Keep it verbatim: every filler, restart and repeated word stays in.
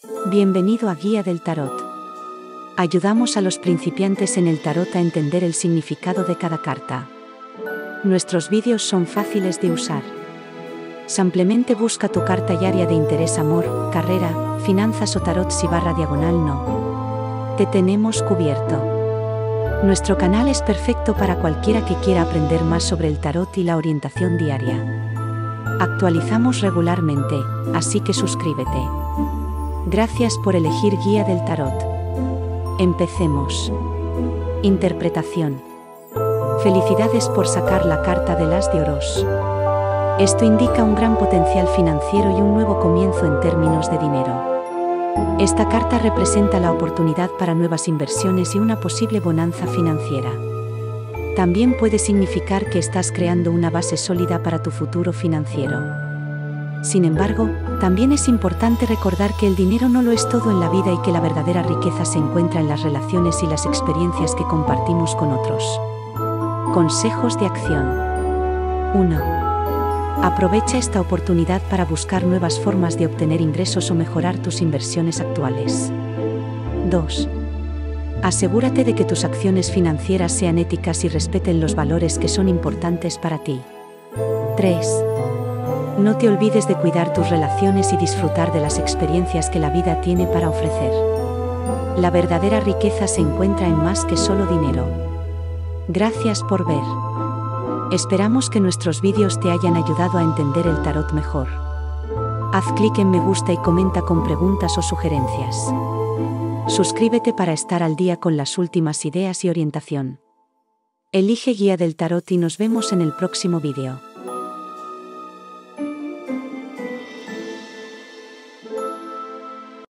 Bienvenido a Guía del Tarot. Ayudamos a los principiantes en el tarot a entender el significado de cada carta. Nuestros vídeos son fáciles de usar. Simplemente busca tu carta y área de interés: amor, carrera, finanzas o tarot si barra diagonal no. Te tenemos cubierto. Nuestro canal es perfecto para cualquiera que quiera aprender más sobre el tarot y la orientación diaria. Actualizamos regularmente, así que suscríbete. Gracias por elegir Guía del Tarot. Empecemos. Interpretación. Felicidades por sacar la carta del As de Oros. Esto indica un gran potencial financiero y un nuevo comienzo en términos de dinero. Esta carta representa la oportunidad para nuevas inversiones y una posible bonanza financiera. También puede significar que estás creando una base sólida para tu futuro financiero. Sin embargo, también es importante recordar que el dinero no lo es todo en la vida y que la verdadera riqueza se encuentra en las relaciones y las experiencias que compartimos con otros. Consejos de acción. uno. Aprovecha esta oportunidad para buscar nuevas formas de obtener ingresos o mejorar tus inversiones actuales. dos. Asegúrate de que tus acciones financieras sean éticas y respeten los valores que son importantes para ti. tres. No te olvides de cuidar tus relaciones y disfrutar de las experiencias que la vida tiene para ofrecer. La verdadera riqueza se encuentra en más que solo dinero. Gracias por ver. Esperamos que nuestros vídeos te hayan ayudado a entender el tarot mejor. Haz clic en me gusta y comenta con preguntas o sugerencias. Suscríbete para estar al día con las últimas ideas y orientación. Elige Guía del Tarot y nos vemos en el próximo vídeo.